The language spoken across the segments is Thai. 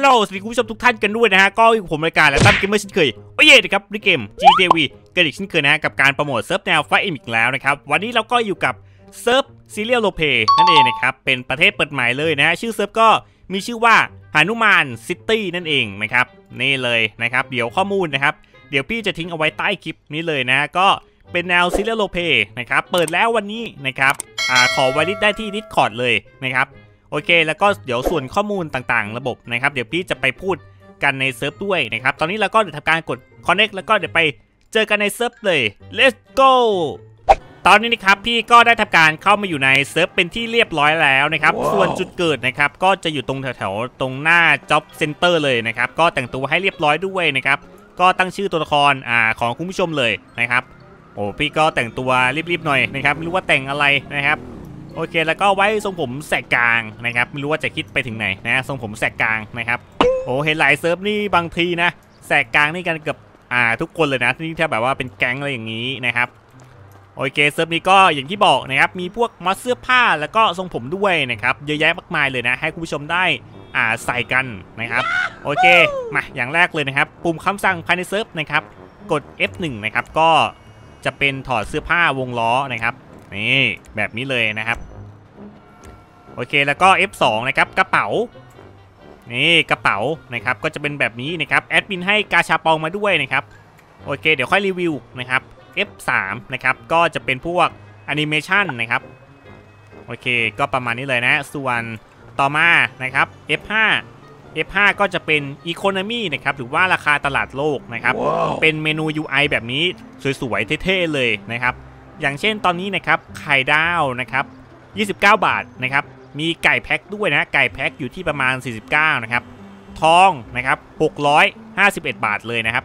ลสวัสดีคุณผู้ชมทุกท่านกันด้วยนะฮะก็อยู่ผมรายการและตั้มเกมเมอร์เช่นเคยโอ้ยนะครับในเกม GDV กันอีกเช่นเคยนะฮะกับการโปรโมทเซิร์ฟแนวไฟอีกแล้วนะครับวันนี้เราก็อยู่กับเซิร์ฟซีเรียลโลเพนั่นเองนะครับเป็นประเทศเปิดใหม่เลยนะฮะชื่อเซิร์ฟก็มีชื่อว่าหนุมานซิตี้นั่นเองนะครับนี่เลยนะครับเดี๋ยวข้อมูลนะครับเดี๋ยวพี่จะทิ้งเอาไว้ใต้คลิปนี้เลยนะก็เป็นแนวซีเรียลโลเพนะครับเปิดแล้ววันนี้นะครับขอไวลิสได้ที่ Discord เลยนะครับโอเคแล้วก็เดี๋ยวส่วนข้อมูลต่างๆระบบนะครับเดี๋ยวพี่จะไปพูดกันในเซิร์ฟด้วยนะครับตอนนี้เราก็เดี๋ยวทำการกด Connect แล้วก็เดี๋ยวไปเจอกันในเซิร์ฟเลย Let's go ตอนนี้นะครับพี่ก็ได้ทำการเข้ามาอยู่ในเซิร์ฟเป็นที่เรียบร้อยแล้วนะครับ wow. ส่วนจุดเกิดนะครับก็จะอยู่ตรงแถวๆตรงหน้า Job Center เลยนะครับก็แต่งตัวให้เรียบร้อยด้วยนะครับก็ตั้งชื่อตัวละครของคุณผู้ชมเลยนะครับโอ้พี่ก็แต่งตัวรีบๆหน่อยนะครับไม่รู้ว่าแต่งอะไรนะครับโอเคแล้วก็ไว้ทรงผมแสกกลางนะครับไม่รู้ว่าจะคิดไปถึงไหนนะทรงผมแสกกลางนะครับโอ้เห็นหลายเซิร์ฟนี่บางทีนะแสกกลางนี่กันเกือบทุกคนเลยนะที่ถ้าแบบว่าเป็นแก๊งอะไรอย่างนี้นะครับโอเคเซิร์ฟนี้ก็อย่างที่บอกนะครับมีพวกมัดเสื้อผ้าแล้วก็ทรงผมด้วยนะครับเยอะแยะมากมายเลยนะให้คุณผู้ชมได้ใส่กันนะครับโอเคมาอย่างแรกเลยนะครับปุ่มคำสั่งภายในเซิร์ฟนะครับกด F1 นะครับก็จะเป็นถอดเสื้อผ้าวงล้อนะครับนี่แบบนี้เลยนะครับโอเคแล้วก็ F2 นะครับกระเป๋านี่กระเป๋านะครับก็จะเป็นแบบนี้นะครับแอดมินให้กาชาปองมาด้วยนะครับโอเคเดี๋ยวค่อยรีวิวนะครับ F3 นะครับก็จะเป็นพวกแอนิเมชันนะครับโอเคก็ประมาณนี้เลยนะส่วนต่อมานะครับ F5 ก็จะเป็น Economy นะครับหรือว่าราคาตลาดโลกนะครับ wow. เป็นเมนู UI แบบนี้สวยๆเท่ๆเลยนะครับอย่างเช่นตอนนี้นะครับไข่ดาวนะครับ29 บาทนะครับมีไก่แพ็คด้วยนะไก่แพ็คอยู่ที่ประมาณ49นะครับทองนะครับ651 บาทเลยนะครับ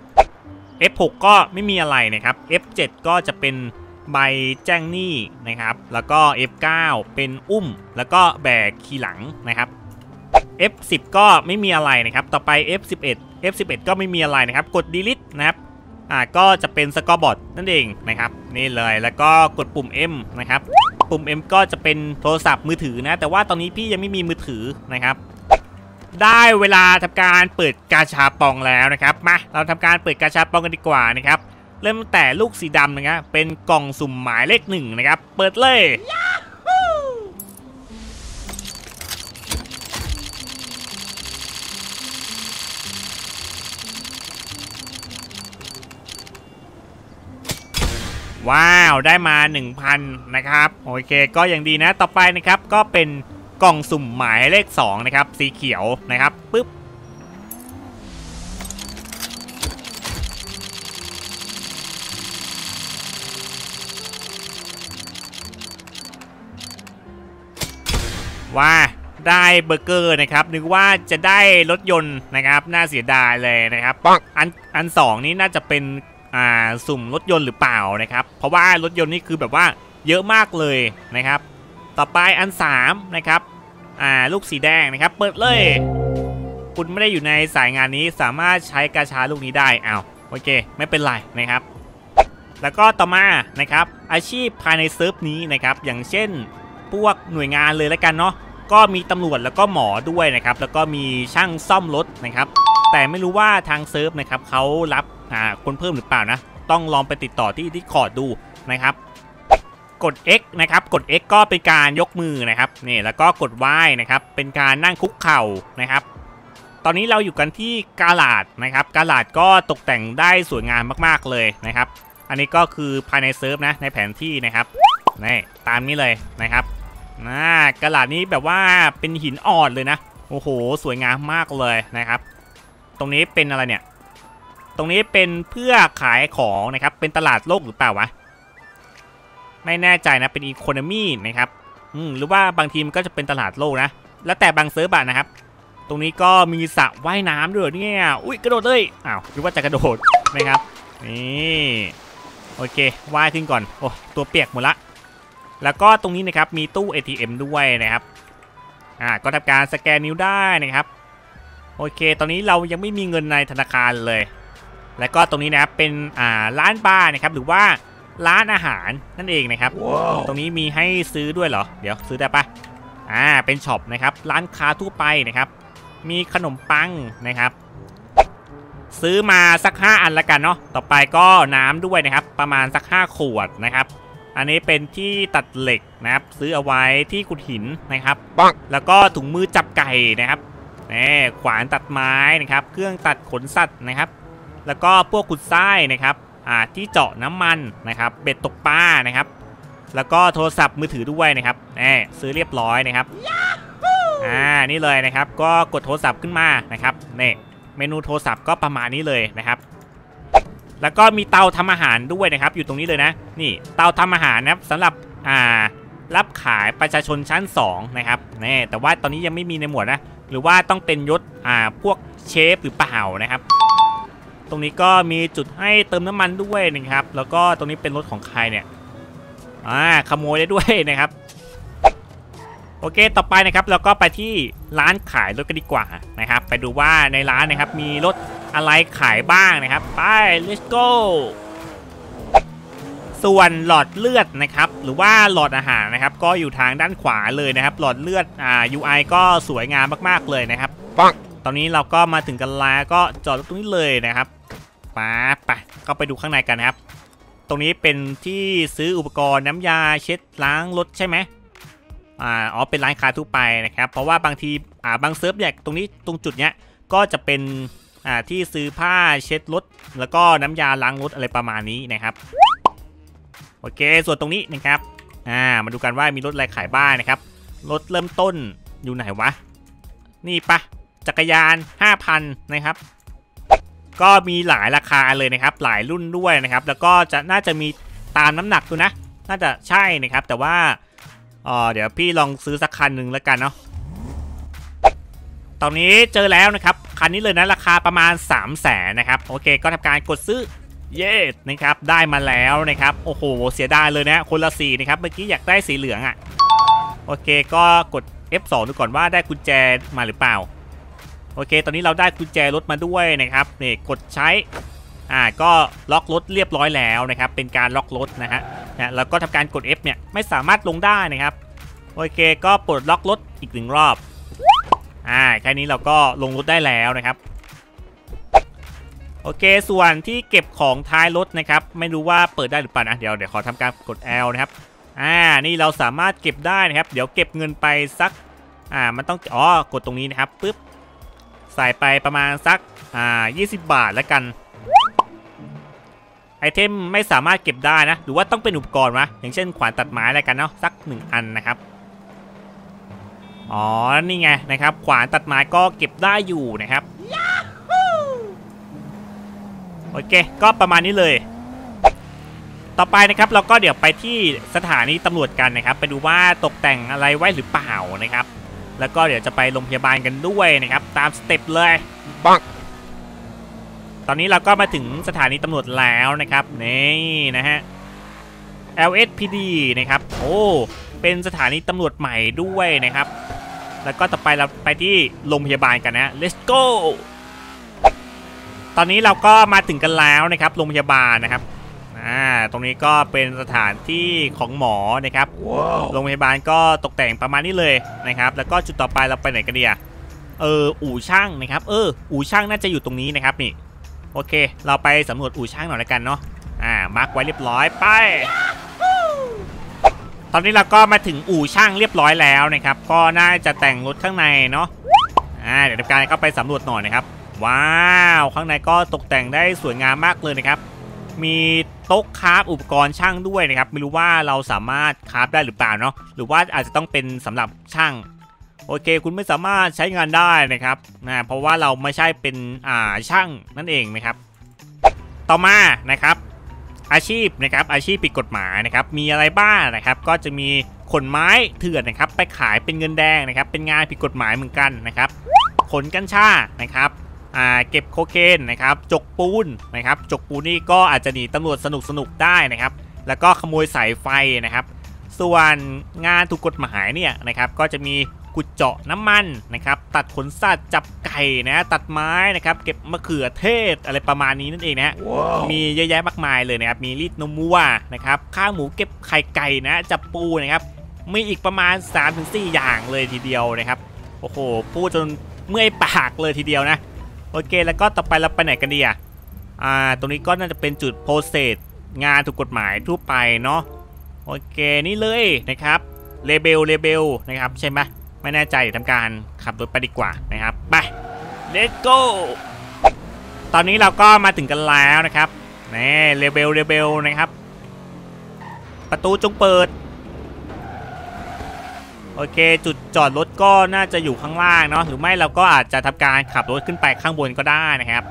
F6 ก็ไม่มีอะไรนะครับ F7 ก็จะเป็นใบแจ้งหนี้นะครับแล้วก็ F9 เป็นอุ้มแล้วก็แบกขี่หลังนะครับ F10 ก็ไม่มีอะไรนะครับต่อไป F11 ก็ไม่มีอะไรนะครับกด delete นะครับก็จะเป็นสกอร์บอร์ดนั่นเองนะครับนี่เลยแล้วก็กดปุ่ม M นะครับปุ่ม M ก็จะเป็นโทรศัพท์มือถือนะแต่ว่าตอนนี้พี่ยังไม่มีมือถือนะครับได้เวลาทำการเปิดกาชาปองแล้วนะครับมาเราทำการเปิดกาชาปองกันดีกว่านะครับเริ่มตั้งแต่ลูกสีดำนะครับเป็นกล่องสุ่มหมายเลข1นะครับเปิดเลยว้าวได้มา 1,000 นะครับโอเคก็ยังดีนะต่อไปนะครับก็เป็นกล่องสุ่มหมายเลข2นะครับสีเขียวนะครับปึ๊บว่าได้เบอร์เกอร์นะครับนึกว่าจะได้รถยนต์นะครับน่าเสียดายเลยนะครับอัน2นี้น่าจะเป็นสุ่มรถยนต์หรือเปล่านะครับเพราะว่ารถยนต์นี่คือแบบว่าเยอะมากเลยนะครับต่อไปอัน3นะครับลูกสีแดงนะครับเปิดเลยคุณไม่ได้อยู่ในสายงานนี้สามารถใช้กาชาลูกนี้ได้โอเคไม่เป็นไรนะครับแล้วก็ต่อมานะครับอาชีพภายในเซิร์ฟนี้นะครับอย่างเช่นพวกหน่วยงานเลยแล้วกันเนาะก็มีตำรวจแล้วก็หมอด้วยนะครับแล้วก็มีช่างซ่อมรถนะครับแต่ไม่รู้ว่าทางเซิร์ฟนะครับเขารับคนเพิ่มหรือเปล่านะต้องลองไปติดต่อที่Discordดูนะครับกด X นะครับกด X ก็เป็นการยกมือนะครับนี่แล้วก็กด Y นะครับเป็นการนั่งคุกเข่านะครับตอนนี้เราอยู่กันที่กาลาดนะครับกาลาดก็ตกแต่งได้สวยงามมากๆเลยนะครับอันนี้ก็คือภายในเซิร์ฟนะในแผนที่นะครับนี่ตามนี้เลยนะครับกาลาดนี้แบบว่าเป็นหินอ่อนเลยนะโอ้โหสวยงามมากเลยนะครับตรงนี้เป็นอะไรเนี่ยตรงนี้เป็นเพื่อขายของนะครับเป็นตลาดโลกหรือเปล่าวะไม่แน่ใจนะเป็นอีโคโนมี่นะครับหรือว่าบางทีมันก็จะเป็นตลาดโลกนะแล้วแต่บางเซิร์ฟนะครับตรงนี้ก็มีสระว่ายน้ำด้วยเนี่ยอุ้ยกระโดดเลยหรือว่าจะกระโดดนะครับนี่โอเคว่ายขึ้นก่อนโอ้ตัวเปียกหมดละแล้วก็ตรงนี้นะครับมีตู้ ATM ด้วยนะครับก็ทำการสแกนนิ้วได้นะครับโอเคตอนนี้เรายังไม่มีเงินในธนาคารเลยแล้วก็ตรงนี้นะครับเป็นร้านบาร์นะครับหรือว่าร้านอาหารนั่นเองนะครับ wow. ตรงนี้มีให้ซื้อด้วยเหรอเดี๋ยวซื้อได้ปะเป็นช็อปนะครับร้านค้าทั่วไปนะครับมีขนมปังนะครับซื้อมาสัก5อันละกันเนาะต่อไปก็น้ำด้วยนะครับประมาณสัก5ขวดนะครับอันนี้เป็นที่ตัดเหล็กนะครับซื้อเอาไว้ที่ขุดหินนะครับแล้วก็ถุงมือจับไก่นะครับขวานตัดไม้นะครับเครื่องตัดขนสัตว์นะครับแล้วก็พวกขุดทรายนะครับที่เจาะน้ำมันนะครับเบ็ดตกปลานะครับแล้วก็โทรศัพท์มือถือด้วยนะครับซื้อเรียบร้อยนะครับนี่เลยนะครับก็กดโทรศัพท์ขึ้นมานะครับนี่เมนูโทรศัพท์ก็ประมาณนี้เลยนะครับแล้วก็มีเตาทำอาหารด้วยนะครับอยู่ตรงนี้เลยนะนี่เตาทำอาหารนะครับสำหรับรับขายประชาชนชั้น2นะครับแต่ว่าตอนนี้ยังไม่มีในหมวดนะหรือว่าต้องเป็นยศพวกเชฟหรือเปล่านะครับตรงนี้ก็มีจุดให้เติมน้ำมันด้วยนะครับแล้วก็ตรงนี้เป็นรถของใครเนี่ยขโมยได้ด้วยนะครับโอเคต่อไปนะครับเราก็ไปที่ร้านขายรถกันดีกว่านะครับไปดูว่าในร้านนะครับมีรถอะไรขายบ้างนะครับไป let's go ส่วนหลอดเลือดนะครับหรือว่าหลอดอาหารนะครับก็อยู่ทางด้านขวาเลยนะครับหลอดเลือดUI ก็สวยงามมากๆเลยนะครับตอนนี้เราก็มาถึงกันแล้วก็จอดรถตรงนี้เลยนะครับไปก็ไปดูข้างในกันนะครับตรงนี้เป็นที่ซื้ออุปกรณ์น้ำยาเช็ดล้างรถใช่ไหมเป็นร้านค้าทั่วไปนะครับเพราะว่าบางทีบางเซิร์ฟเนี่ยตรงจุดเนี้ยก็จะเป็นที่ซื้อผ้าเช็ดรถแล้วก็น้ำยาล้างรถอะไรประมาณนี้นะครับโอเคส่วนตรงนี้นะครับมาดูกันว่ามีรถอะไรขายบ้างนะครับรถเริ่มต้นอยู่ไหนวะนี่ปะจักรยาน 5,000 นะครับก็มีหลายราคาเลยนะครับหลายรุ่นด้วยนะครับแล้วก็น่าจะมีตามน้ำหนักดูนะน่าจะใช่นะครับแต่ว่าเดี๋ยวพี่ลองซื้อสักคันหนึ่งแล้วกันเนาะตอนนี้เจอแล้วนะครับคันนี้เลยนะราคาประมาณ 300,000 นะครับโอเคก็ทำการกดซื้อเย้นะครับได้มาแล้วนะครับโอ้โหเสียดายเลยนะคนละสีนะครับเมื่อกี้อยากได้สีเหลืองโอเคก็กด F2 ดูก่อนว่าได้กุญแจมาหรือเปล่าโอเคตอนนี้เราได้กุญแจรถมาด้วยนะครับนี่กดใช้ก็ล็อกรถเรียบร้อยแล้วนะครับเป็นการล็อกรถนะฮะแล้วก็ทำการกด F เนี่ยไม่สามารถลงได้นะครับโอเคก็ปลดล็อกรถอีก1รอบแค่นี้เราก็ลงรถได้แล้วนะครับโอเคส่วนที่เก็บของท้ายรถนะครับไม่รู้ว่าเปิดได้หรือเปล่านะเดี๋ยวขอทำการกด L นะครับนี่เราสามารถเก็บได้นะครับเดี๋ยวเก็บเงินไปสักมันต้องกดตรงนี้นะครับปึ๊บใส่ไปประมาณสัก20 บาทแล้วกันไอเทมไม่สามารถเก็บได้นะหรือว่าต้องเป็นอุปกรณ์วะอย่างเช่นขวานตัดไม้อะไรกันเนาะสัก1อันนะครับนี่ไงนะครับขวานตัดไม้ก็เก็บได้อยู่นะครับโอเคก็ประมาณนี้เลยต่อไปนะครับเราก็เดี๋ยวไปที่สถานีตำรวจกันนะครับไปดูว่าตกแต่งอะไรไว้หรือเปล่านะครับแล้วก็เดี๋ยวจะไปโรงพยาบาลกันด้วยนะครับตามสเต็ปเลยปังตอนนี้เราก็มาถึงสถานีตำรวจแล้วนะครับนี่นะฮะ LSPD นะครับเป็นสถานีตำรวจใหม่ด้วยนะครับแล้วก็ต่อไปเราไปที่โรงพยาบาลกันนะ let's go ตอนนี้เราก็มาถึงกันแล้วนะครับโรงพยาบาลนะครับตรงนี้ก็เป็นสถานที่ของหมอนะครับ โรงพยาบาลก็ตกแต่งประมาณนี้เลยนะครับแล้วก็จุดต่อไปเราไปไหนกันดีอู่ช่างนะครับอู่ช่างน่าจะอยู่ตรงนี้นะครับนี่โอเคเราไปสำรวจอู่ช่างหน่อยละกันเนาะมาร์กไว้เรียบร้อยไปตอนนี้เราก็มาถึงอู่ช่างเรียบร้อยแล้วนะครับก็น่าจะแต่งรถข้างในเนาะเดี๋ยวทำการเข้าไปสำรวจหน่อยนะครับว้าวข้างในก็ตกแต่งได้สวยงามมากเลยนะครับมีโต๊ะคราฟอุปกรณ์ช่างด้วยนะครับไม่รู้ว่าเราสามารถคราฟได้หรือเปล่าเนาะหรือว่าอาจจะต้องเป็นสำหรับช่างโอเคคุณไม่สามารถใช้งานได้นะครับเพราะว่าเราไม่ใช่เป็นช่างนั่นเองนะครับต่อมานะครับอาชีพนะครับอาชีพผิดกฎหมายนะครับมีอะไรบ้างนะครับก็จะมีขนไม้เถื่อนนะครับไปขายเป็นเงินแดงนะครับเป็นงานผิดกฎหมายเหมือนกันนะครับขนกัญชานะครับเก็บโคเคนนะครับจกปูนนะครับจกปูนนี่ก็อาจจะหนีตำรวจสนุกได้นะครับแล้วก็ขโมยสายไฟนะครับส่วนงานถูกกฎหมายเนี่ยนะครับก็จะมีขุดเจาะน้ำมันนะครับตัดขนสัตว์จับไก่นะตัดไม้นะครับเก็บมะเขือเทศอะไรประมาณนี้นั่นเองนะ มีเยอะแยะมากมายเลยนะครับมีรีดนมวัวนะครับข้าวหมูเก็บไข่ไก่นะจับปูนะครับมีอีกประมาณ 3-4 อย่างเลยทีเดียวนะครับโอ้โหพูดจนเมื่อยปากเลยทีเดียวนะโอเคแล้วก็ต่อไปเราไปไหนกันดีตรงนี้ก็น่าจะเป็นจุดโปรเซสงานถูกกฎหมายทั่วไปเนาะโอเคนี่เลยนะครับเลเบลนะครับใช่ไหมไม่แน่ใจทำการขับรถไปดีกว่านะครับไป let's go ตอนนี้เราก็มาถึงกันแล้วนะครับนี่เลเบลนะครับประตูจงเปิดโอเคจุดจอดรถก็น่าจะอยู่ข้างล่างเนาะหรือไม่เราก็อาจจะทำการขับรถขึ้นไปข้างบนก็ได้นะครับ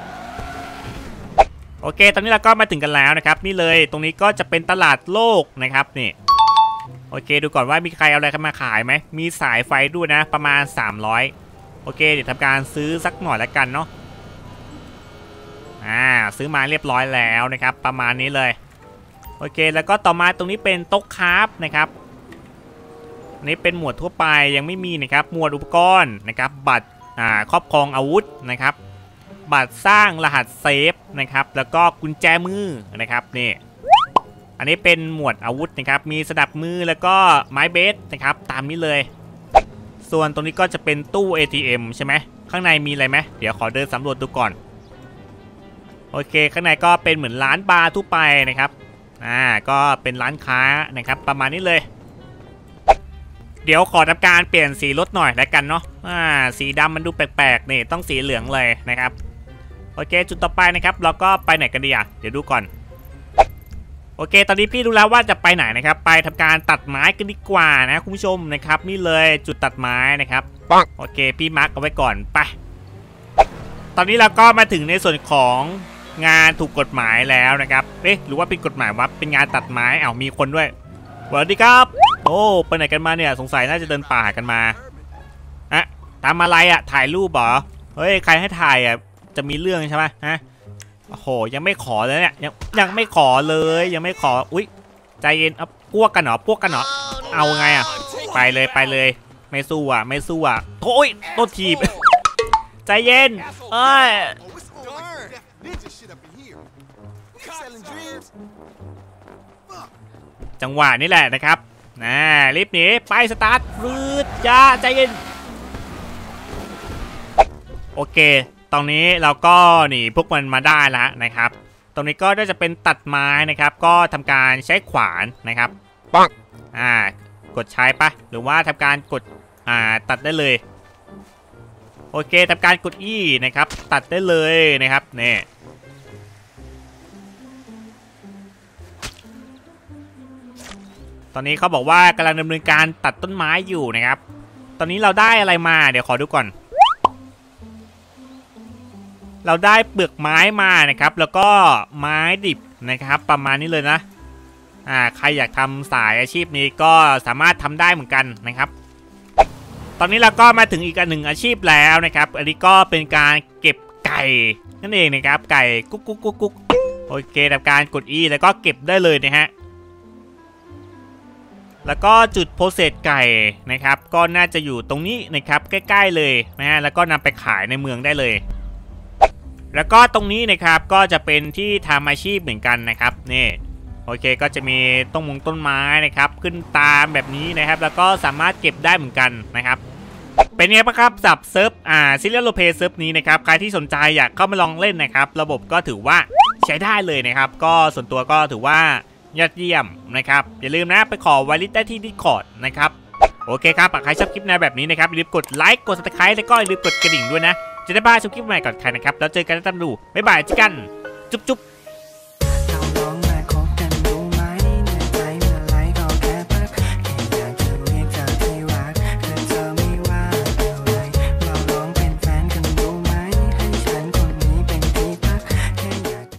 โอเคตอนนี้เราก็มาถึงกันแล้วนะครับนี่เลยตรงนี้ก็จะเป็นตลาดโลกนะครับนี่โอเคดูก่อนว่ามีใครเอาอะไรมาขายไหมมีสายไฟด้วยนะประมาณ300โอเคเดี๋ยวทำการซื้อสักหน่อยแล้วกันเนาะซื้อมาเรียบร้อยแล้วนะครับประมาณนี้เลยโอเคแล้วก็ต่อมาตรงนี้เป็นโต๊ะคราฟนะครับนี่เป็นหมวดทั่วไปยังไม่มีนะครับหมวดอุปกรณ์นะครับบัตรครอบครองอาวุธนะครับบัตรสร้างรหัสเซฟนะครับแล้วก็กุญแจมือนะครับนี่อันนี้เป็นหมวดอาวุธนะครับมีสนับมือแล้วก็ไม้เบสนะครับตามนี้เลยส่วนตรงนี้ก็จะเป็นตู้ ATM ใช่ไหมข้างในมีอะไรไหมเดี๋ยวขอเดินสำรวจดูก่อนโอเคข้างในก็เป็นเหมือนร้านบาร์ทั่วไปนะครับก็เป็นร้านค้านะครับประมาณนี้เลยเดี๋ยวขอทำการเปลี่ยนสีรถหน่อยแล้วกันเนาะสีดำมันดูแปลกๆนี่ต้องสีเหลืองเลยนะครับโอเคจุดต่อไปนะครับเราก็ไปไหนกันดีเดี๋ยวดูก่อนโอเคตอนนี้พี่รู้แล้วว่าจะไปไหนนะครับไปทำการตัดไม้กันดีกว่านะคุณผู้ชมนะครับนี่เลยจุดตัดไม้นะครับโอเคพี่มาร์กเอาไว้ก่อนไปตอนนี้เราก็มาถึงในส่วนของงานถูกกฎหมายแล้วนะครับหรือว่าเป็นกฎหมายว่าเป็นงานตัดไม้มีคนด้วยสวัสดีครับโอ้ไปไหนกันมาเนี่ยสงสัยน่าจะเดินป่ากันมาทำอะไรถ่ายรูปเหรอเฮ้ยใครให้ถ่ายจะมีเรื่องใช่ไหมฮะโอ้โหยังไม่ขอเลยเนี่ยยังไม่ขอเลยยังไม่ขออุ๊ยใจเย็นพวกกันเหรอเอาไงไปเลยไม่สู้โอ้ยโดนถีบใจเย็นจังหวะนี้แหละนะครับรีบหนีไปสตาร์ทรืดจ้าใจเย็นโอเคตรงนี้เราก็หนีพวกมันมาได้แล้วนะครับตรงนี้ก็น่าจะเป็นตัดไม้นะครับก็ทำการใช้ขวานนะครับปังกดใช้ปะหรือว่าทำการกดตัดได้เลยโอเคทำการกดนะครับตัดได้เลยนะครับนี่ตอนนี้เขาบอกว่ากำลังดำเนินการตัดต้นไม้อยู่นะครับตอนนี้เราได้อะไรมาเดี๋ยวขอดูก่อนเราได้เปลือกไม้มานะครับแล้วก็ไม้ดิบนะครับประมาณนี้เลยนะใครอยากทำสายอาชีพนี้ก็สามารถทำได้เหมือนกันนะครับตอนนี้เราก็มาถึงอีกหนึ่งอาชีพแล้วนะครับอันนี้ก็เป็นการเก็บไก่นั่นเองนะครับไก่กุ๊กโอเคทำการกดแล้วก็เก็บได้เลยนะฮะแล้วก็จุดโปรเซสไก่นะครับก็น่าจะอยู่ตรงนี้นะครับใกล้ๆเลยนะฮะแล้วก็นำไปขายในเมืองได้เลยแล้วก็ตรงนี้นะครับก็จะเป็นที่ทำอาชีพเหมือนกันนะครับนี่โอเคก็จะมีต้นไม้นะครับขึ้นตามแบบนี้นะครับแล้วก็สามารถเก็บได้เหมือนกันนะครับเป็นไงบ้างครับสำหรับเซิร์ฟซิเลียโลเพเซิร์ฟนี้นะครับใครที่สนใจอยากเข้ามาลองเล่นนะครับระบบก็ถือว่าใช้ได้เลยนะครับก็ส่วนตัวก็ถือว่ายอดเยี่ยมนะครับอย่าลืมนะไปขอไวลิสได้ที่ Discord นะครับโอเคครับใครชอบคลิปแนวแบบนี้นะครับอย่าลืมกดไลค์กด Subscribe แล้วก็อย่าลืมกดกระดิ่งด้วยนะจะได้บ้าชมคลิปใหม่ก่อนใครนะครับแล้วเจอกันในตามดูบ๊ายบายเจอกันจุ๊บ